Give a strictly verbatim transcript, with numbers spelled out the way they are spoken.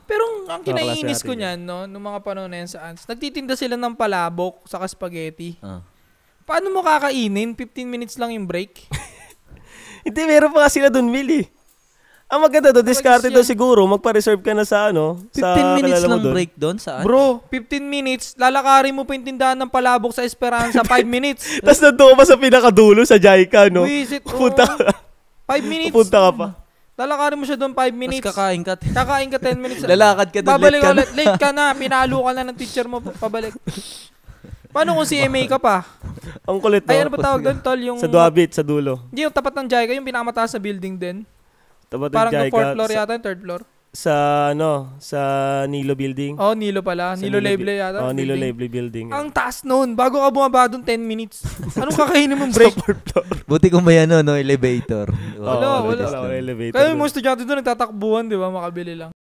Pero ang kinaiinis natin ko yun. niyan, no, nung mga panahon na yan sa Ants, nagtitinda sila ng palabok sa spaghetti. Ah. Paano mo kakainin? fifteen minutes lang yung break. Hindi, meron pa nga sila dun, Mil eh. Ang maganda doon, discarte yan. doon siguro, magpa-reserve ka na sa ano, sa fifteen minutes kalala mo lang dun. break doon saan? Bro, fifteen minutes, lalakarin mo pa yung tindahan ng palabok sa Esperanza, five minutes. Tapos nandun ka pa sa pinakadulo sa Jaika, no? Visit, Pupunta oh. ka. five minutes. Pupunta ka pa. Lalakarin mo siya doon five minutes. Tapos kakain ka. Kakain ka ten minutes. Lalakad ka doon, Babalik late ka ulit. Late ka na. Pinalo ka na ng teacher mo. Pabalik. Paano kung C M A ka pa? Ang kulit, no? Ay, ano pa tawag doon, tol? Yung, Sa Duabit, sa dulo. Hindi, yung tapat ng Jaika, yung pinakamataas na building din. Tapat ng Parang Jaika, yung fourth floor sa, yata, yung third floor. Sa, ano, sa Nilo Building. Oh, Nilo pala. Sa Nilo Bi- Leble yata. Oh, Nilo building. Leble Building. Ang taas noon. Bago ka bumaba doon, ten minutes. Anong kakainin mong break? Buti kung may ano, no, elevator. Oh, Wala, wala. wala. Elevator. Kaya dun. yung mga estudyante doon nagtatakbuhan, di ba? Makabili lang.